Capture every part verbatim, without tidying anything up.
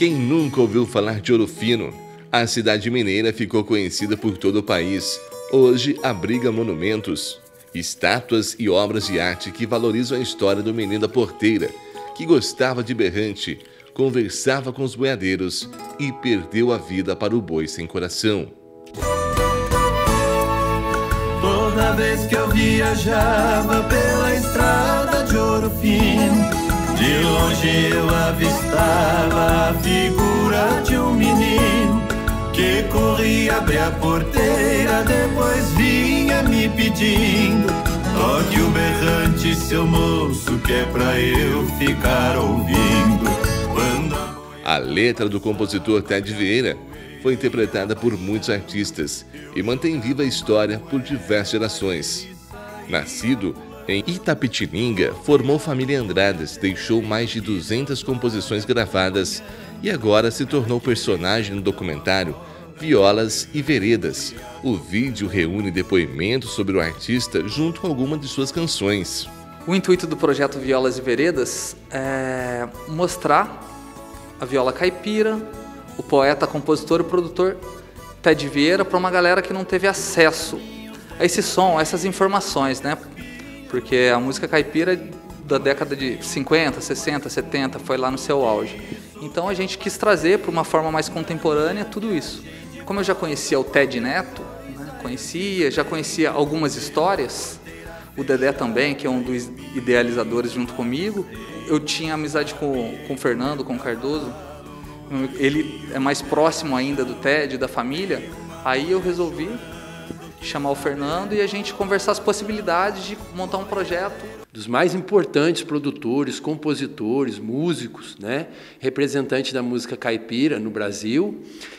Quem nunca ouviu falar de Ouro Fino? A cidade mineira ficou conhecida por todo o país. Hoje abriga monumentos, estátuas e obras de arte que valorizam a história do menino da porteira, que gostava de berrante, conversava com os boiadeiros e perdeu a vida para o boi sem coração. Toda vez que eu viajava pela estrada de Ouro Fino, de longe eu avistava a figura de um menino que corria, abria a porteira, depois vinha me pedindo: toque o berrante, seu moço, que é pra eu ficar ouvindo. Quando a... a letra do compositor Ted Vieira foi interpretada por muitos artistas e mantém viva a história por diversas gerações. Nascido em Itapetininga, formou família Andradas, deixou mais de duzentas composições gravadas e agora se tornou personagem no documentário Violas e Veredas. O vídeo reúne depoimentos sobre o artista junto com algumas de suas canções. O intuito do projeto Violas e Veredas é mostrar a viola caipira, o poeta, compositor e produtor Ted Vieira para uma galera que não teve acesso a esse som, a essas informações, né? Porque a música caipira da década de cinquenta, sessenta, setenta foi lá no seu auge. Então a gente quis trazer para uma forma mais contemporânea tudo isso. Como eu já conhecia o Ted Neto, né? conhecia, já conhecia algumas histórias, o Dedé também, que é um dos idealizadores junto comigo, eu tinha amizade com, com o Fernando, com o Cardoso, ele é mais próximo ainda do Ted, da família, aí eu resolvi chamar o Fernando e a gente conversar as possibilidades de montar um projeto. Dos mais importantes produtores, compositores, músicos, né? Representante da música caipira no Brasil,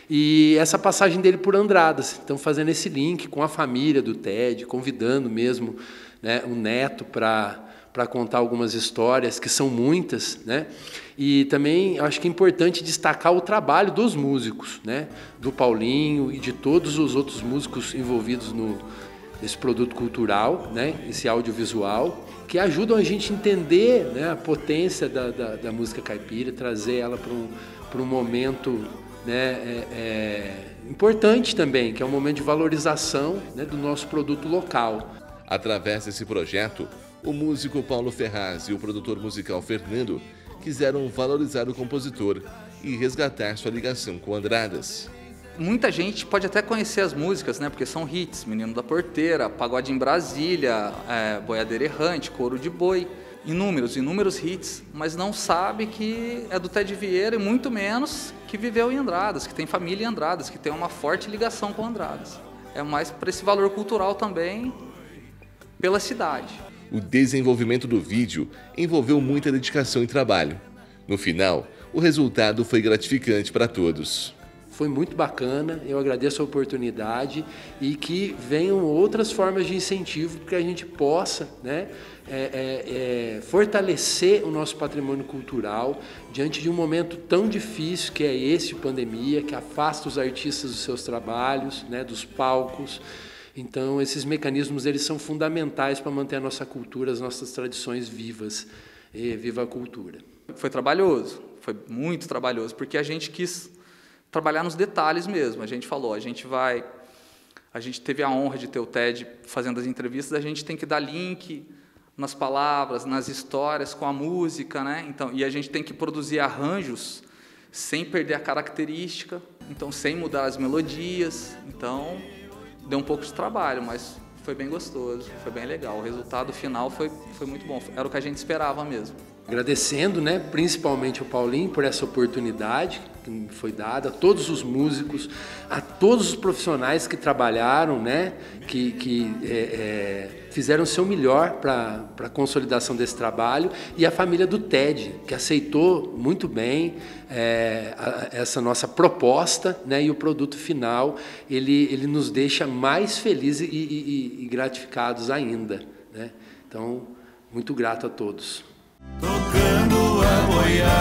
e essa passagem dele por Andradas, então fazendo esse link com a família do Ted, convidando mesmo, né, o neto para para contar algumas histórias, que são muitas, né? E também acho que é importante destacar o trabalho dos músicos, né? Do Paulinho e de todos os outros músicos envolvidos no, nesse produto cultural, né? Esse audiovisual, que ajudam a gente a entender, né, a potência da, da, da música caipira, trazer ela para um, para um momento, né, é, é, importante também, que é um momento de valorização, né, do nosso produto local. Através desse projeto, o músico Paulo Ferraz e o produtor musical Fernando quiseram valorizar o compositor e resgatar sua ligação com Andradas. Muita gente pode até conhecer as músicas, né? Porque são hits: Menino da Porteira, Pagode em Brasília, é, Boiadeira Errante, Couro de Boi, inúmeros, inúmeros hits, mas não sabe que é do Ted Vieira e muito menos que viveu em Andradas, que tem família em Andradas, que tem uma forte ligação com Andradas. É mais para esse valor cultural também pela cidade. O desenvolvimento do vídeo envolveu muita dedicação e trabalho. No final, o resultado foi gratificante para todos. Foi muito bacana, eu agradeço a oportunidade e que venham outras formas de incentivo para que a gente possa, né, é, é, é, fortalecer o nosso patrimônio cultural diante de um momento tão difícil que é esse, pandemia, que afasta os artistas dos seus trabalhos, né, dos palcos. Então, esses mecanismos eles são fundamentais para manter a nossa cultura, as nossas tradições vivas. E viva a cultura. Foi trabalhoso, foi muito trabalhoso, porque a gente quis trabalhar nos detalhes mesmo. A gente falou, a gente vai... A gente teve a honra de ter o Ted fazendo as entrevistas, a gente tem que dar link nas palavras, nas histórias, com a música, né? Então, e a gente tem que produzir arranjos sem perder a característica, então sem mudar as melodias. Então... deu um pouco de trabalho, mas foi bem gostoso, foi bem legal. O resultado final foi, foi muito bom, era o que a gente esperava mesmo. Agradecendo, né, principalmente ao Paulinho por essa oportunidade que me foi dada, a todos os músicos, a todos os profissionais que trabalharam, né, que, que é, é, fizeram o seu melhor para a consolidação desse trabalho, e a família do Ted, que aceitou muito bem é, a, essa nossa proposta, né, e o produto final ele, ele nos deixa mais felizes e, e, e gratificados ainda, né? Então, muito grato a todos. Tocando a boiada.